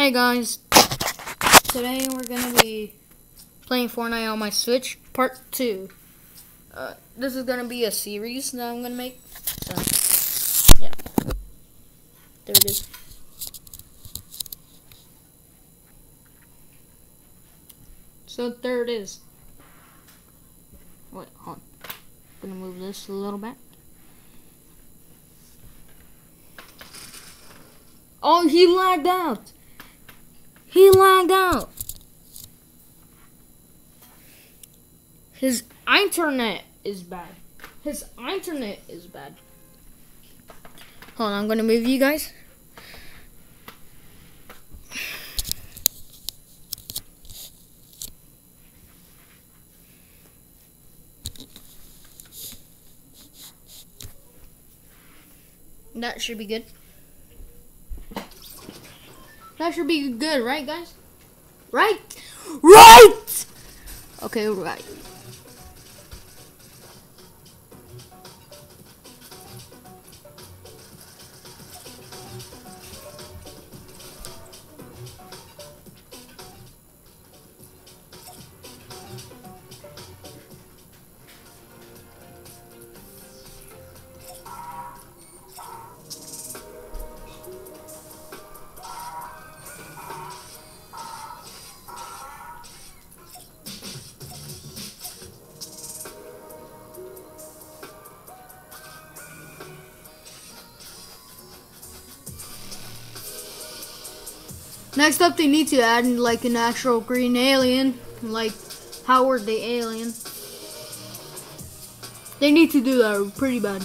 Hey guys, today we're gonna be playing Fortnite on my Switch, part 2. This is gonna be a series that I'm gonna make. So, yeah, there it is. So there it is. Wait, hold on. I'm gonna move this a little back. Oh, he lagged out. He lagged out. His internet is bad. His internet is bad. Hold on, I'm gonna move you guys. That should be good. That should be good, right, guys? Right? Right! Okay, right. Next up, they need to add like an actual green alien, like Howard the Alien. They need to do that pretty bad.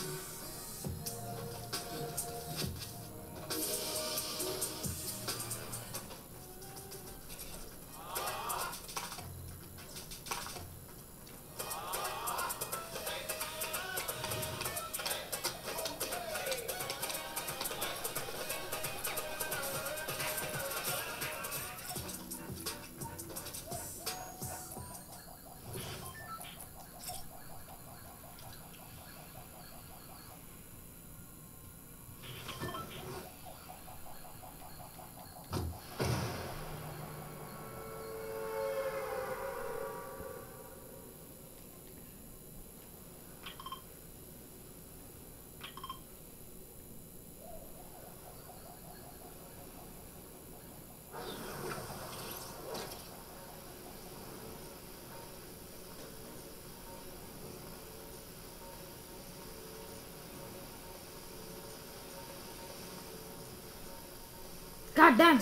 God damn.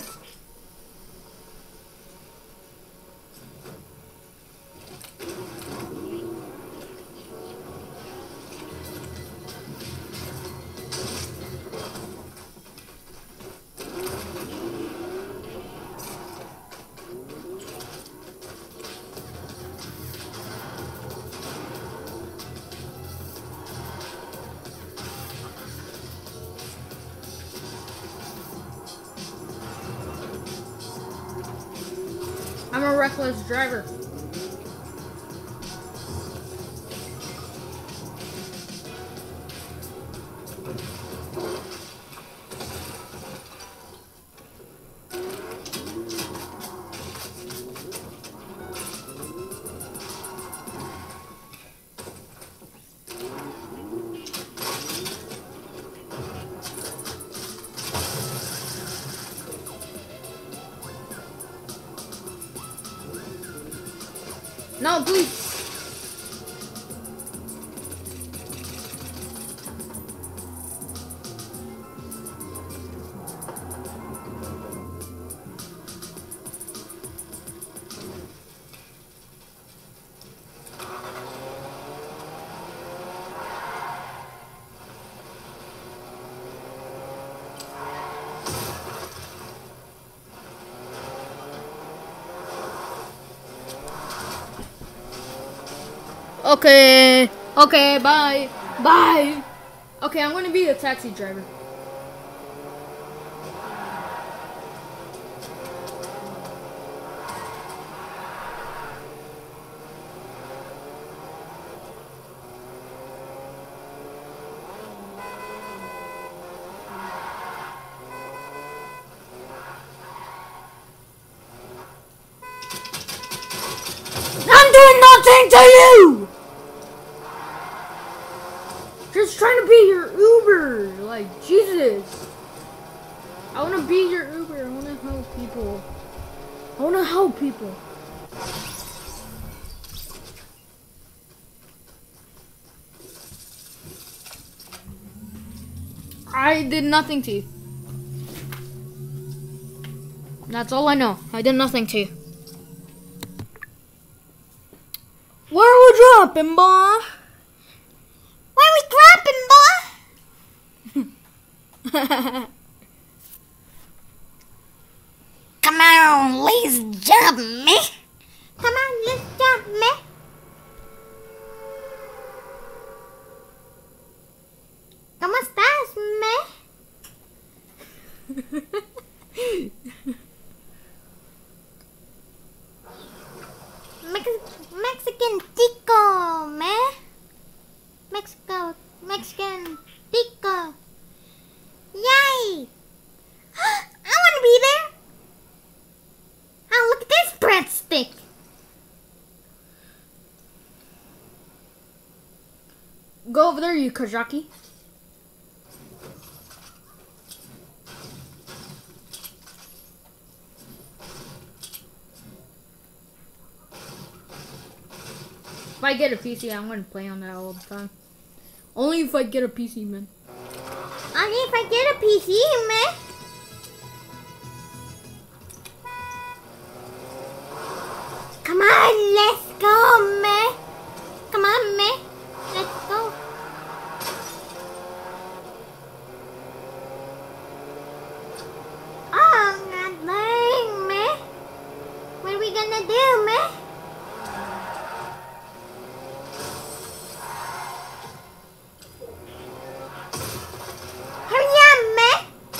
I'm a reckless driver. No, please. Okay. Okay, bye. Bye. Okay, I'm gonna be a taxi driver. talking to you! Just trying to be your Uber. Like, Jesus. I want to be your Uber. I want to help people. I want to help people. I did nothing to you. That's all I know. I did nothing to you. Where are we dropping, boy? Where we dropping, boy? Come on, let's jump, me. Come on, let's jump, me. ¿Cómo estás, me? Mexican tico, me. Mexican tico. Yay! I want to be there. Oh, look at this breadstick. Go over there, you Kajaki. If I get a PC, I'm gonna play on that all the time. Only if I get a PC, man. Only if I get a PC, man. Come on, let's go, man. Come on, man. Let's go. Oh, God dang, man. What are we gonna do, man? Hurry up, man.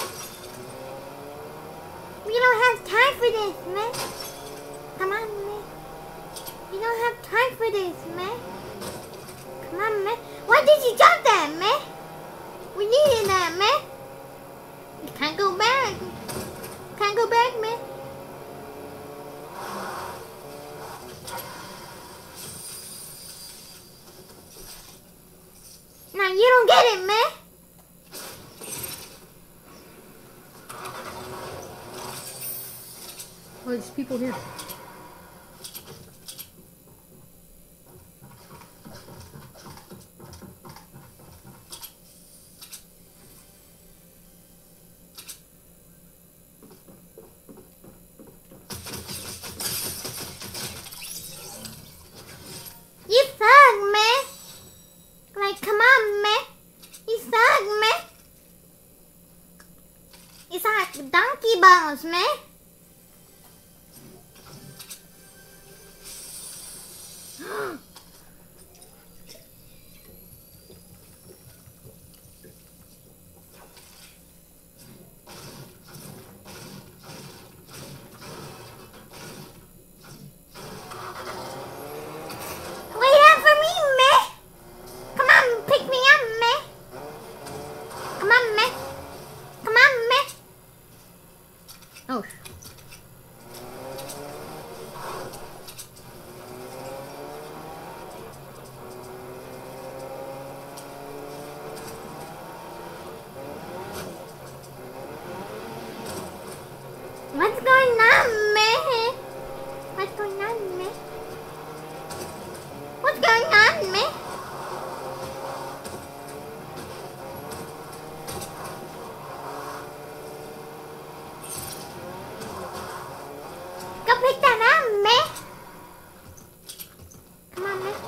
We don't have time for this, man. Come on, man. We don't have time for this, man. Come on, man. Why did you jump that, man? We needed that, man. You can't go back. Can't go back, man. Now you don't get it, man. Oh, there's people here. You suck, man. Like, come on, man. You suck, man. It's like donkey balls, man. Wait up for me, man. Come on, pick me up, man. Come on, man. Come on, man. Oh. What's going on, man? What's going on, man? What's going on, man? Go pick that up, man. Come on, man.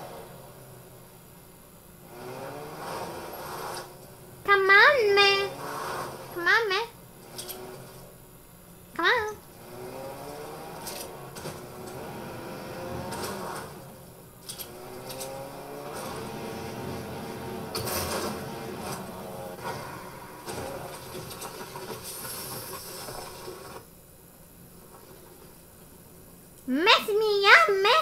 Come on, man. Come on, man. Come on. Mess me up, man.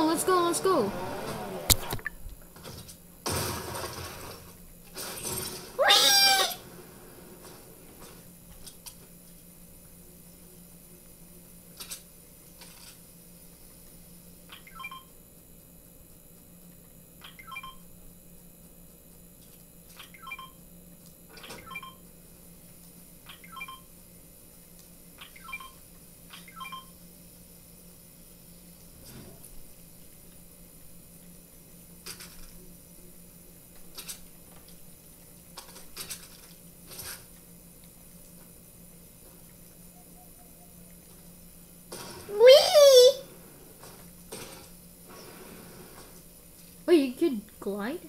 let's go, let's go. Whee! Whee! Oh, you could glide?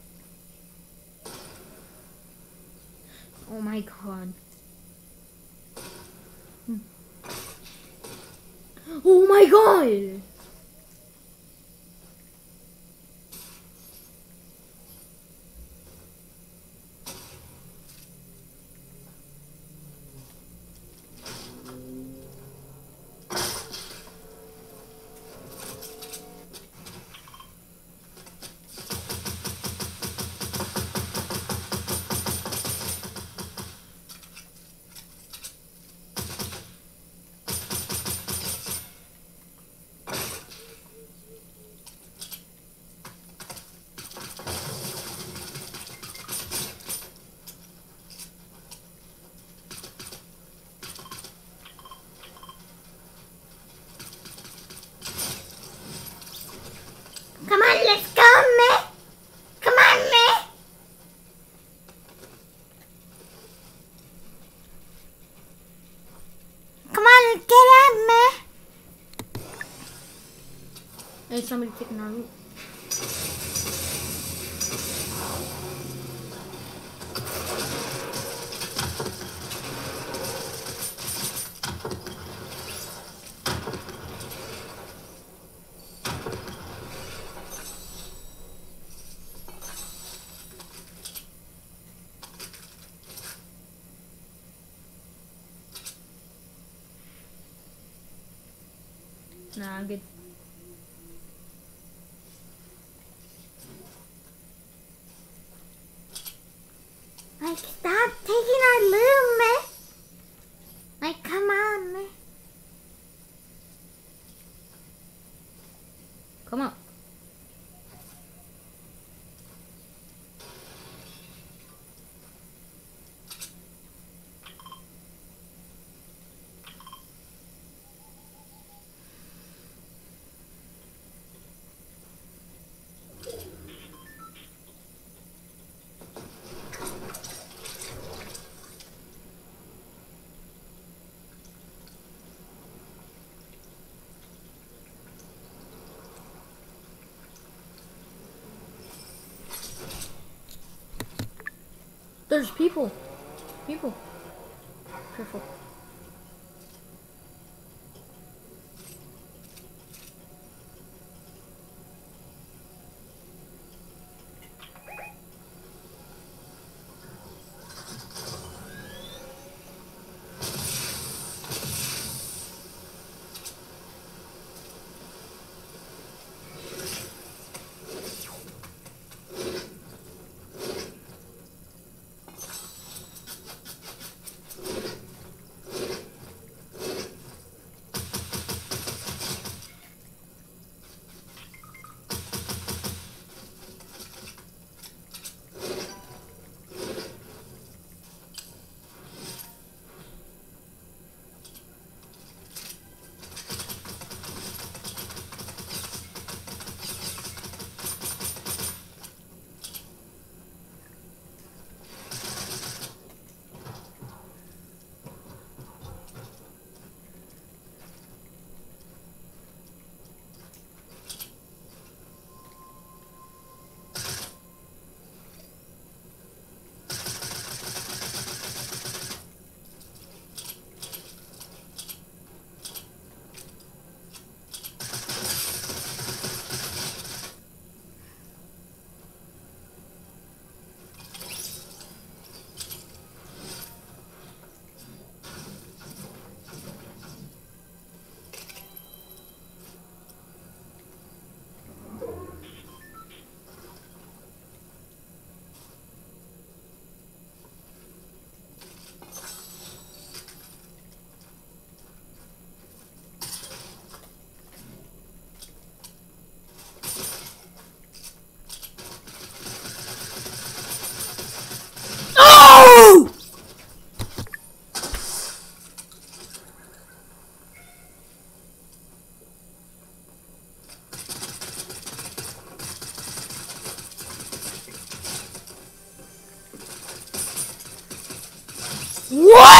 Oh my god. Oh my god! Come on, let's go, man. Come on, man. Come on, let's get out, man. Hey, somebody taking our loot. Nah, I'm good. Like, stop taking our loot, man. Like, come on, man. Come on. There's people. People. Careful. What?